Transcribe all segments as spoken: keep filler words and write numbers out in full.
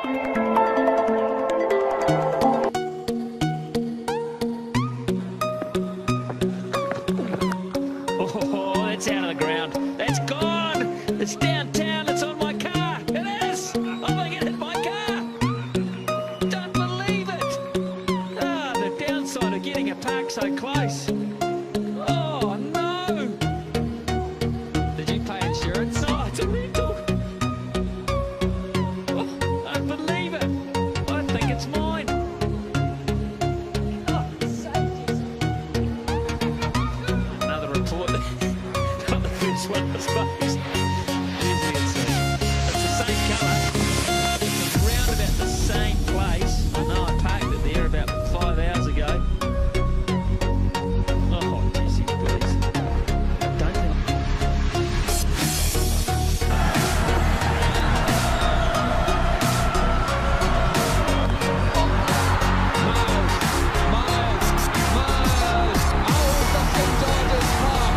Oh, that's out of the ground. That's gone. It's downtown. It's on my car. It is. I'm going to get hit my car. Don't believe it. Ah, the downside of getting a park so close. Oh, no. Did you pay insurance? No, it's a rental. Oh, don't believe it. I think it's mine. Oh, safety. Another report. Not the first one, I suppose. Usually it's, uh, it's the same colour. It's round about the same place. I know I parked it there about five hours ago. Oh, Jesse, please. I don't think... Miles, Miles, Miles, out of Saint George's Park.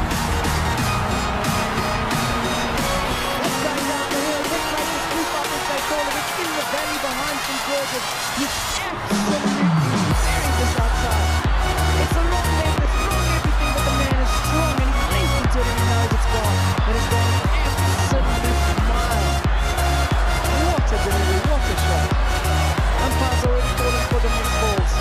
What's going down the hill? Looks like the scoop up as they call it. It's in the valley behind Saint George's. He's absolutely tearing this outside. It's a long length, it's long everything, but the man is strong and he leans into it and he knows it's gone. It has gone an absolute mile. What a delivery, what a shot. Umpire's already calling for the missed balls.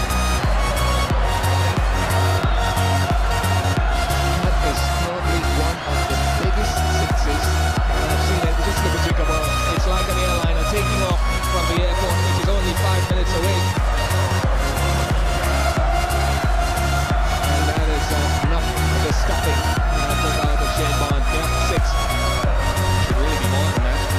That is probably one of the biggest sixes I've seen. It just look at you, come on. It's like an airliner taking off from the airport, which is only five minutes away. And that is uh, enough of the stopping uh, put out of Shane Bond. Yeah, six. Should really be more than that.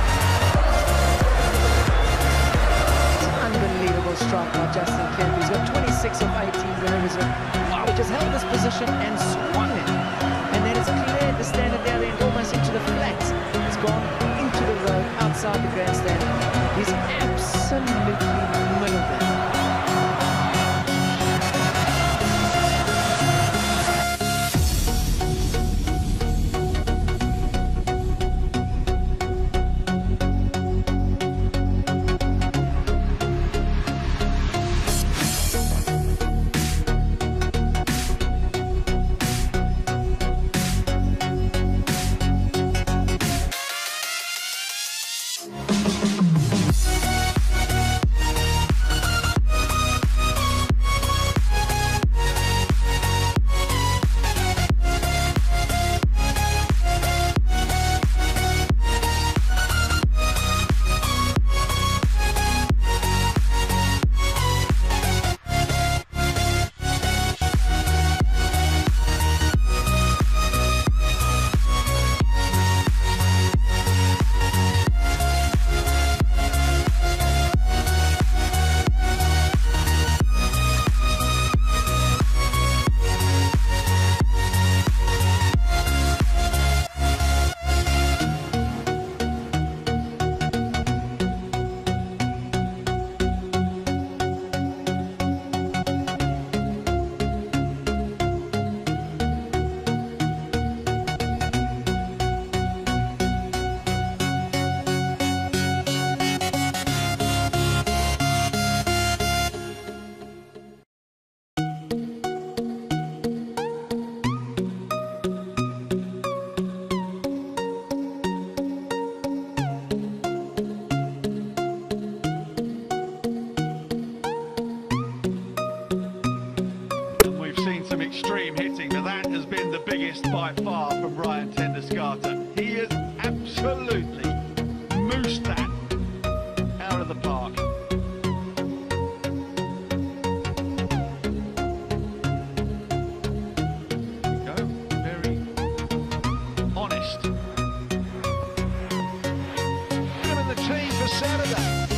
It's an unbelievable strike by Justin Kemp. He's got twenty-six of eighteen delivers. Wow, he just held this position and swung it. And then it's cleared the stand at the other end, almost into the flats. It's gone into the road, outside the grandstand. He's absolutely middle there. Extreme hitting, but that has been the biggest by far from Ryan ten Doeschate. He has absolutely moosed that out of the park. Go, very honest. Put him in the team for Saturday.